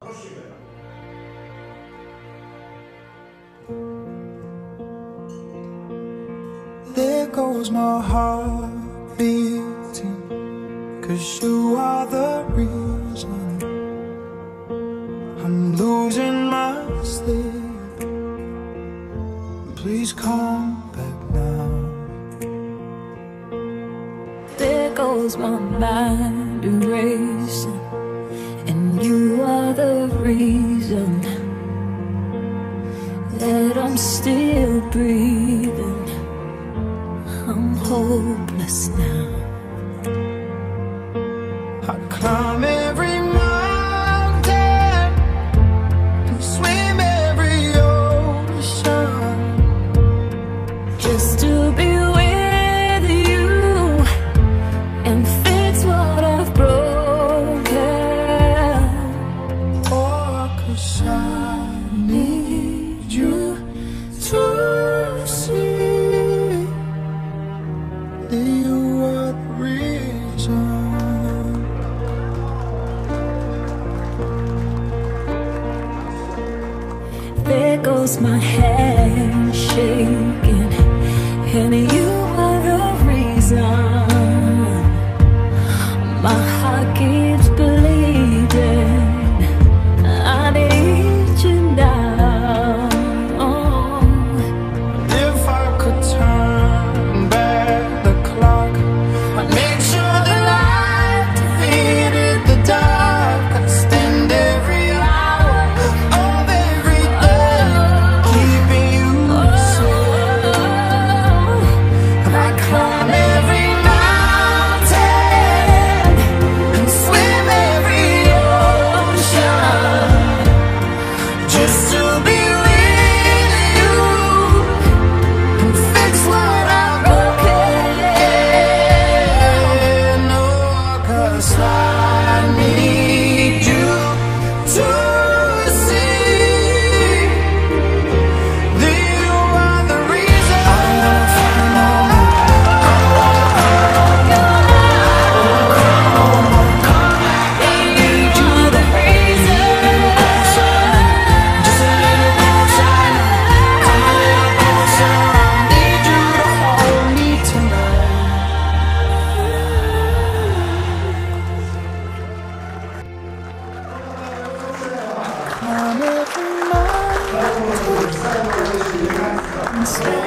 There goes my heart beating, 'cause you are the reason I'm losing my sleep. Please come back now. There goes my mind erasing, and you are the reason that I'm still breathing. I'm hopeless now. I climb every mountain and swim every ocean just to be with you and fix what I've broken. Oh, 'cause I need you to see that you are the reason. There goes my hand shaking, and you are the reason my heart keeps bleeding. I need you now. If I could turn back the clock, I'd make sure the light defeated the dark. I'd spend every hour of every day keeping you safe. And I'd climb every mountain and swim every ocean just to be with you and fix what I've broken. No, 'cause I need you to see that you are the reason. I'm gonna find my You are the reason. just a little closer. Come a little closer. I need you to hold me tonight. Climb every mountain and swim